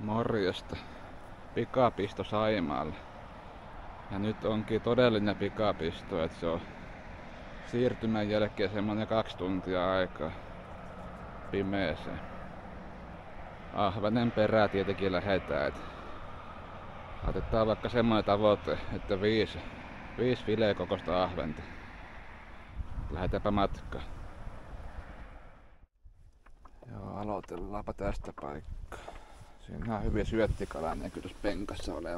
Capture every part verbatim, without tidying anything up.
Morjesta. Pikapisto Saimaalle. Ja nyt onkin todellinen pikapisto, että se on siirtymän jälkeen semmonen kaksi tuntia aikaa pimeeseen. Ahvenen perää tietenkin lähetään. Et otetaan vaikka semmoinen tavoite, että viisi, viisi filekokoista ahventa. Lähdetäänpä matkaan. Joo, aloitellaanpa tästä paikkaa. Siinä on hyvin syöttikalainen kyllä tuossa penkassa oleva.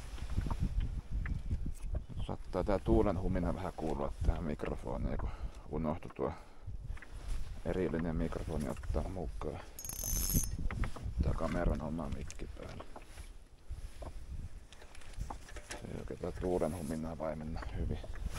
Saattaa tää tuulen humina vähän kuulua tähän mikrofoniin, kun unohtui tuo erillinen mikrofoni ottaa mukaan. Ottaa kameran oma mikki päälle. Se ei oikein tää tuulen huminaa vaimenna hyvin.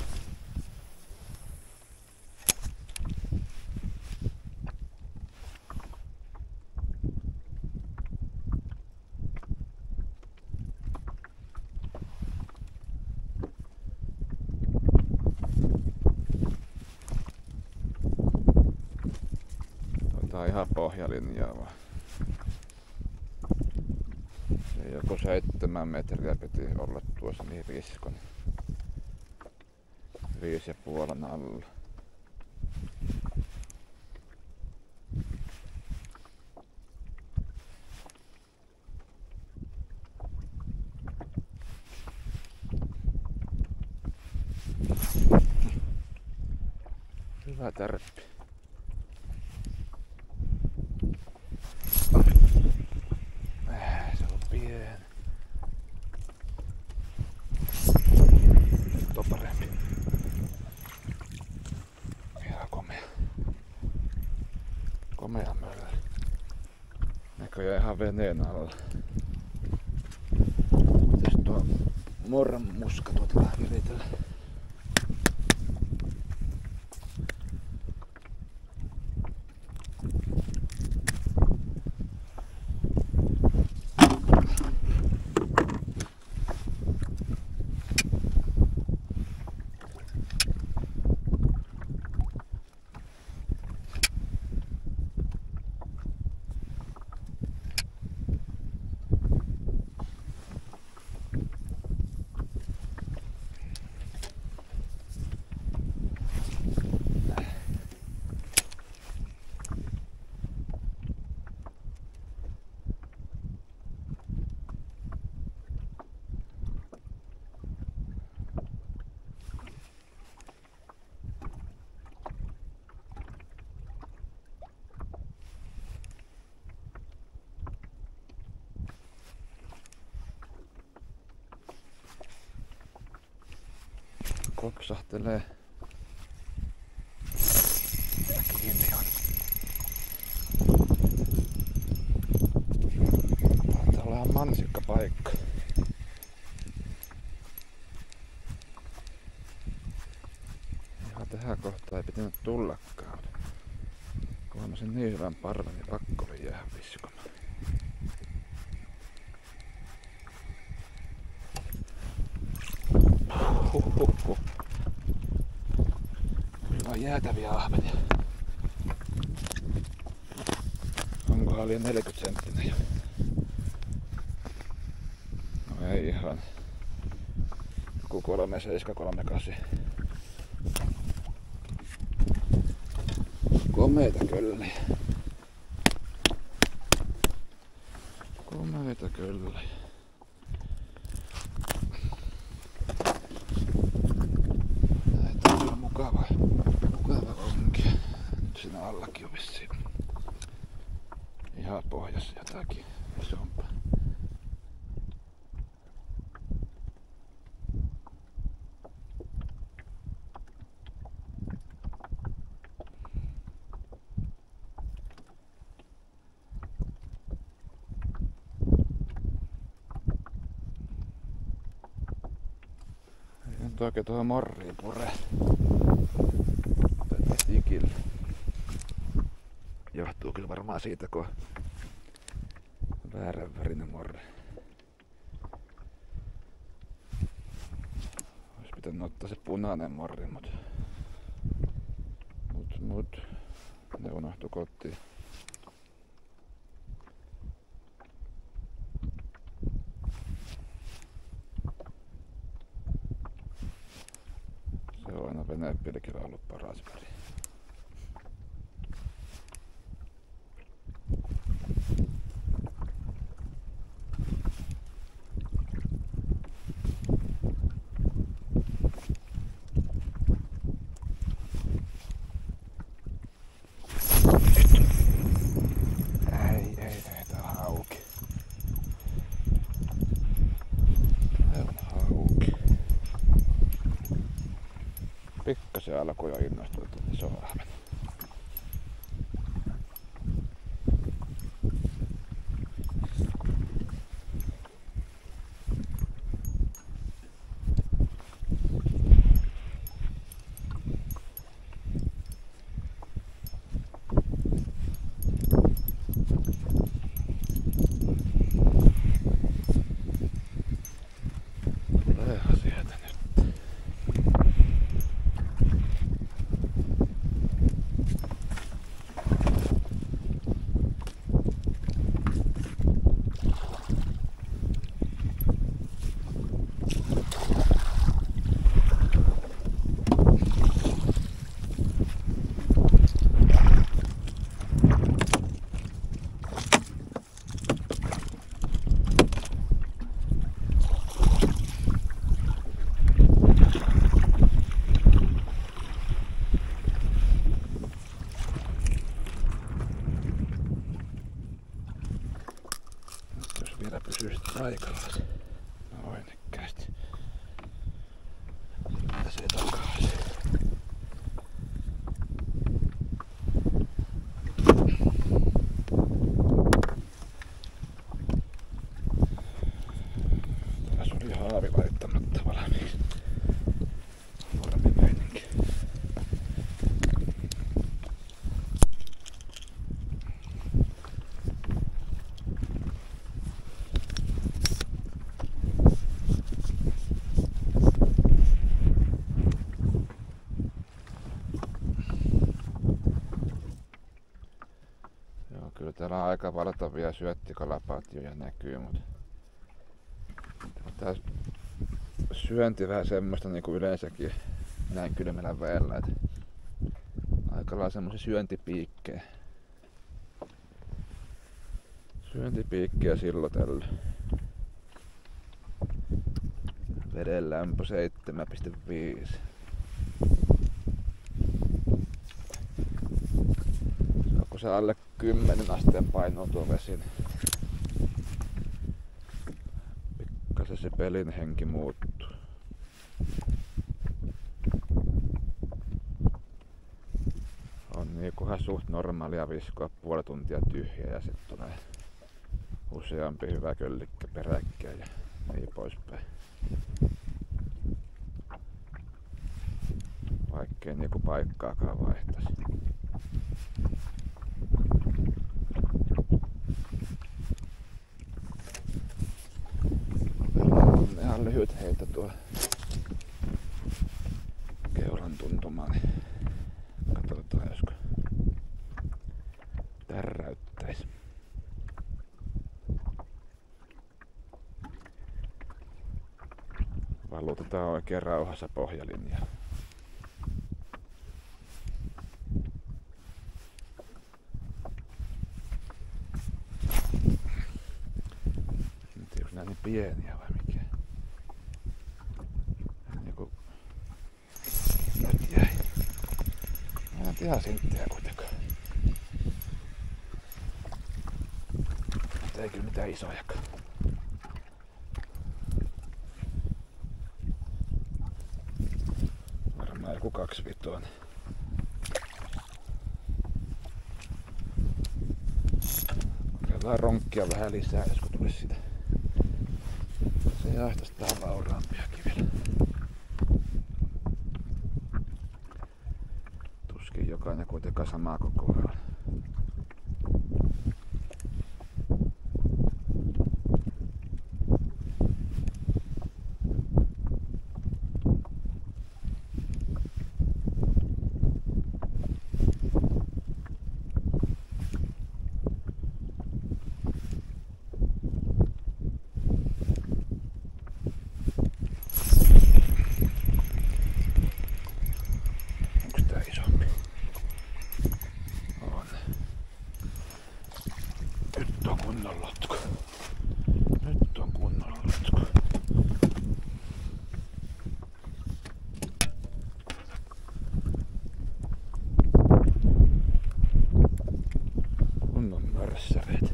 Tää on ihan pohjalinjaa vaan. Se joku seitsemän metriä piti olla tuossa mihin viskon. Viisi ja puolen alla. Hyvä tärppi. Se on pieni. Nyt on parempi. Ihan komea. Komea mölli. Näköjään ihan veneen alla. Mitäs tuo mormuska tuota vähän viritellä? Kopsahtelee. Kiinni on. Taitaa olla ihan mansikka paikka. Ihan tähän kohtaan ei pitänyt tullakaan. Kun huomasin niin hyvän parven, niin pakko oli jäädä viskomaan. Huhhuh. Kyllä on jäätäviä ahvenia. Onkohan liian neljäkymmentä senttinen jo? No ei ihan. Joku kolme seitsemän kolme kahdeksan. Komeita kyllä. Komeita kyllä. Mukava, mukava onkia. Nyt siinä allakin on vissiin ihan pohjassa jotakin isompaa. Ei nyt oikein tuohon morriin pure. Tikillä. Johtuu kyllä varmaan siitä, kun on väärän värinen morri. Olisi pitänyt ottaa se punainen morri, mut, mut, mut ne unohtu kotiin. on venepilkillä ollut paras väri. Ei, ei, ei, tää on hauki. Tää on hauki. Pikkasen alkoi jo innostua, että iso ahven. Tuleehan sieltä nyt. Jos vielä pysyisi paikallaan. Noin nykkäästi. Pääsee takaisin. Taas oli haavi laittamatta valmiiksi. Varmi meininki. Kyllä täällä on aika valtavia syöttikalapaatioja näkyy, mutta tää syönti vähän semmoista niinku yleensäkin näin kylmällä väellä, että aika lailla semmosia syöntipiikkejä. Syöntipiikkejä silloin tällä. Veden lämpö seitsemän pilkku viisi. Saako se alle kymmenen asteen painoa tuo vesi? Pikkasen se pelin henki muuttuu. On niinkohan suht normaalia viskoa puoli tuntia tyhjää ja sitten tulee useampi hyvä köllikkä peräkkäin ja niin poispäin. Vaikkei niinku paikkaakaan vaihtaisi. Ihan lyhyt heitto tuolla keulan tuntumaan, niin katsotaan josko tärräyttäisi. Valutetaan oikein rauhassa pohjalinjaa. Onko nää niin pieniä vai mikä? Niinku... Nyt jäi. Nää on ihan sinttejä kuitenkaan. Mutta ei kyllä mitään isojakaan. Varmaan joku kaksivitoinen. Kokeillaan ronkkia vähän lisää, josko tulisi sitä. Se jahtaisi tähän vauraampiakin vielä. Tuskin jokainen kuitenkaan samaa kokoa on. tää isompi. On. Nyt on kunnon lotku. Nyt on kunnon lotku. Kunnon mörssäreet.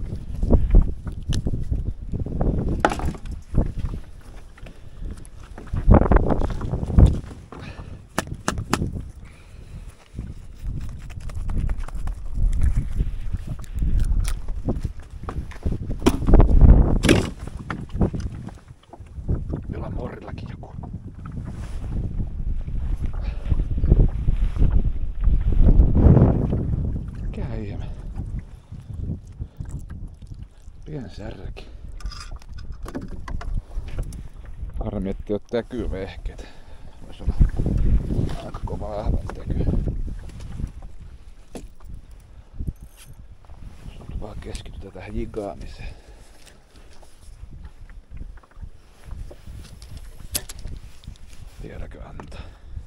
Morillakin joku. Mikä ihme? Pien särki. Harmi, ettei oo täkyvehkeet. Vois olla aika kova ahven täky. Nyt vaan keskitytään tähän jigaamiseen. Tiedäkö antaa?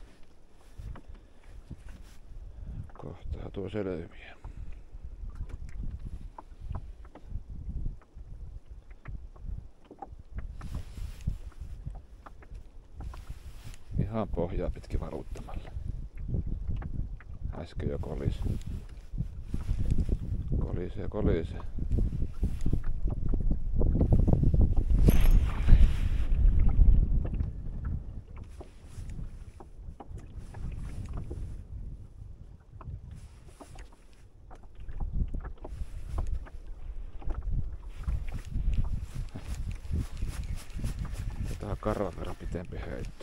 Kohtaa tuo selviää. Ihan pohjaa pitkin varuuttamalla. Äsken jo kolisi. Kolisee, kolisee. Tää on karvan verran pitempi heitto.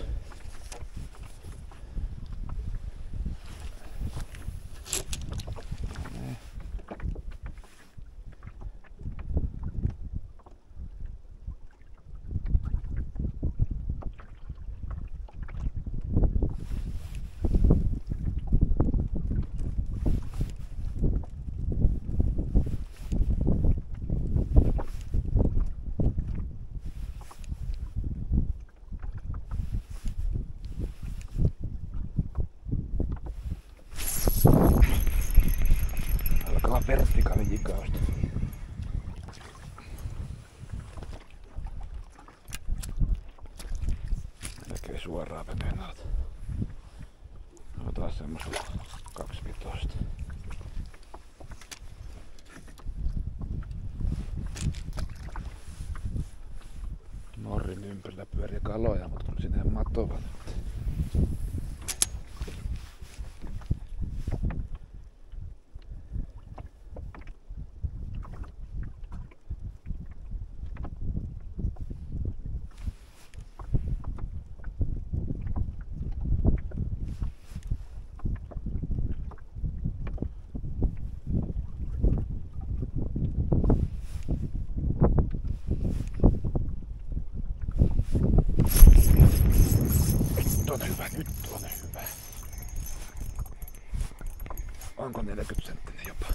Alkaa vertikaali jikausta. Melkein suoraan veneen alta. No taas semmosella kaksivitosta. Norrin ympärillä pyörii kaloja, mutta kun sinne matovat. Nyt on hyvä, nyt on hyvä. Onko neljäkymmentä senttinen jopa?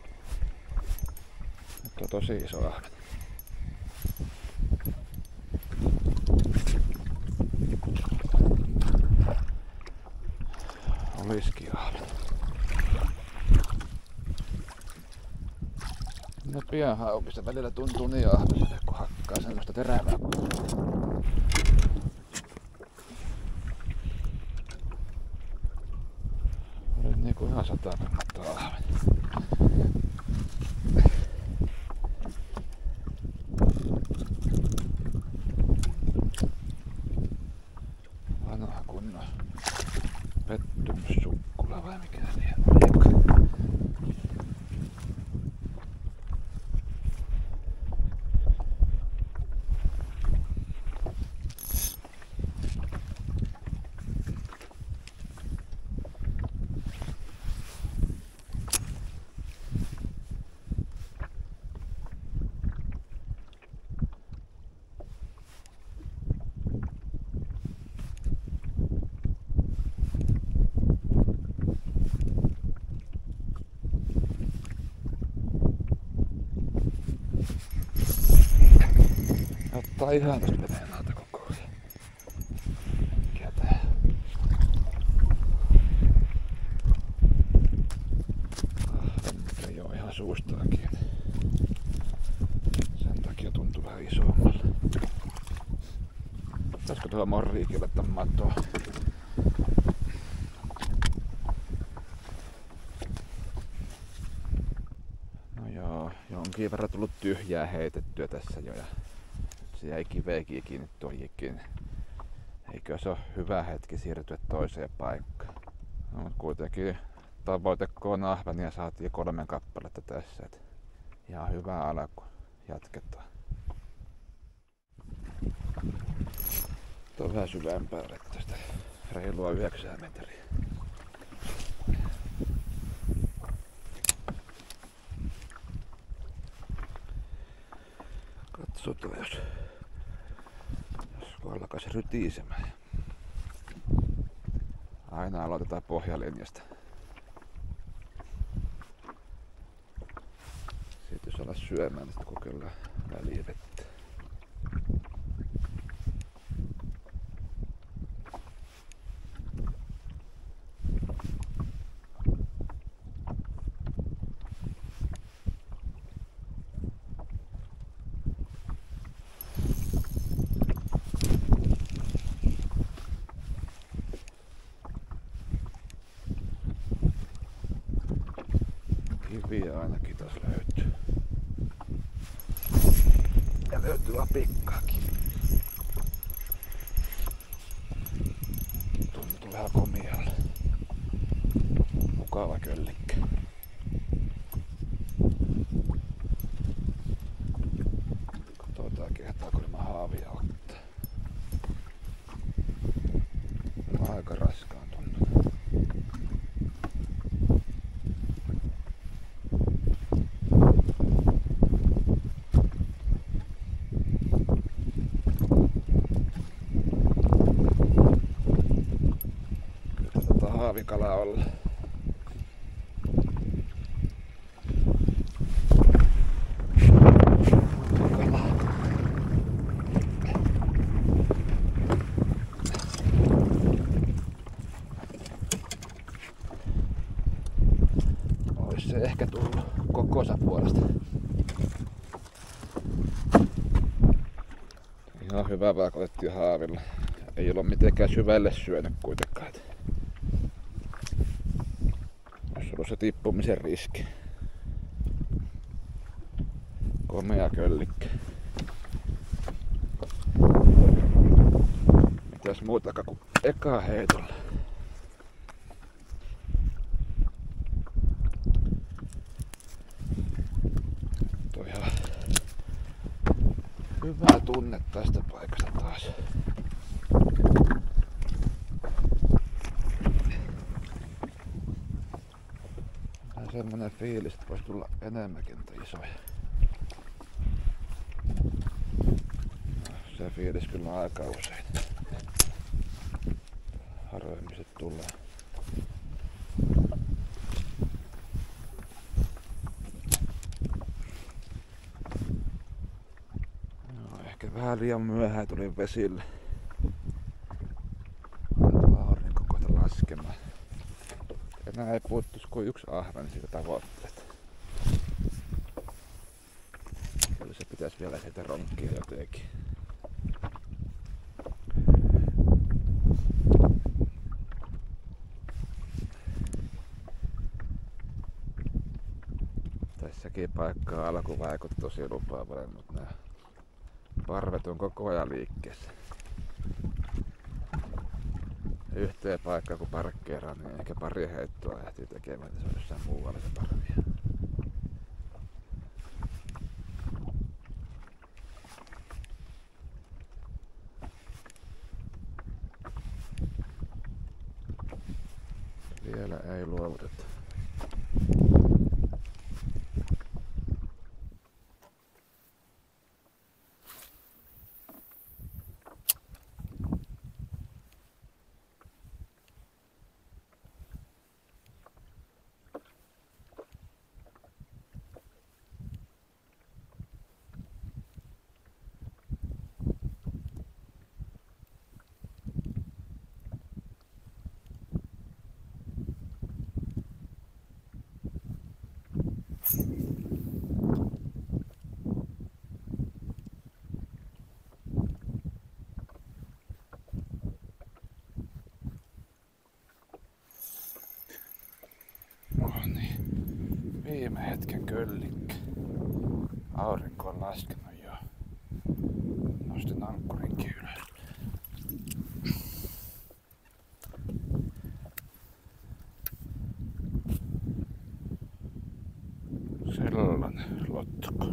Nyt on tosi iso ahven. Olisikin ahven. No pian haukista välillä tuntuu niin ahveselle, kun hakkaa semmoista terävää. Oli niinku ihan sata kannattaa ahven. Vanha kunnon pettymyssukkula vai mikä liian oliko? Ottaa ihan tosta veneen alta koko ajan. Mikä tää? tuo morriikille tän matoa. No joo, jonkin verran tullut tyhjää heitettyä tässä jo ja se jäi kiveekin kiinni tuojikin. Eikö se ole hyvä hetki siirtyä toiseen paikkaan? No, mutta kuitenkin tavoite kun ahvenia saatiin kolmen kappaletta tässä. Et ihan hyvä alku. Jatketaan. Tuo on vähän syvempää tästä reilua yhdeksän metriä. Katsotaan jos, jos alkaisi rytisemään. Aina aloitetaan pohjalinjasta. Siitä jos alas syömään, niin kokeillaan välivettä. Kiviä ainakin taas löytyy. Ja löytyy lapikkaakin. Tuntuu vähän komialle. Mukava köllikkä. Katsotaan kehtaako nämä haavia ottaa. On aika raskaan tuntuu. Haavikala olla. Ois se ehkä tullut kokonsa puolesta. Ihan hyvä vaan otettiin haavilla. Ei ole mitenkään syvälle syönyt kuitenkaan. Olisi se tippumisen riski. Komea köllikkä. Mitäs muutakaan kuin eka heitolla. Toi ihan hyvä tunne tästä paikasta taas. Semmonen fiilis, että voisi tulla enemmänkin isoja. Se fiilis kyllä on aika usein. Harvemmin se tulee. No, ehkä vähän liian myöhään tuli vesille. Aurinko kohta laskemaan. Enää ei puuttuisi kuin yksi ahven siitä tavoitteesta. Kyllä se pitäisi vielä siitä ronkkia jotenkin. Tässäkin paikkaa alku vaikutti tosi lupaavalle, mutta nämä parvet on koko ajan liikkeessä. Yhteen paikkaan kun parkkeeraan, niin ehkä pari heittoa ehtii tekemään, että se on jossain muualla se parvia. Vielä ei luovuteta. Viime hetken köllikkä. Aurinko on laskenut jo. Nostin ankkurinkin ylös. Sellainen lottukko.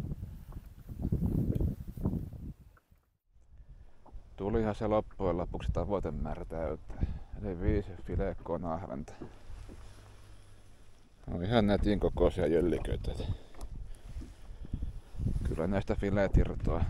Tulihan se loppujen lopuksi tavoitemäärä täyteen. Eli viisi fileekkoon ahventa. On ihan nätin kokoisia jölliköitä. Kyllä näistä fileet irtoaa.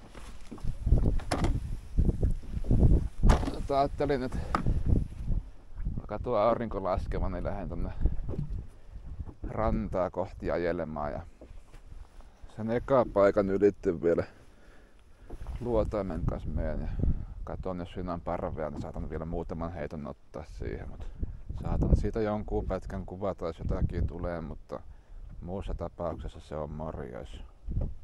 Mutta ajattelin, että alkaa tuo aurinko laskemaan, niin lähden tonne rantaa kohti ajelemaan. Ja sen eka paikan ylitte vielä luotaimen kanssa meen. Ja katon, jos siinä on parvea, niin saatan vielä muutaman heiton ottaa siihen. Mutta saatan siitä jonkun pätkän kuvata, jos jotakin tulee, mutta muussa tapauksessa se on morjens.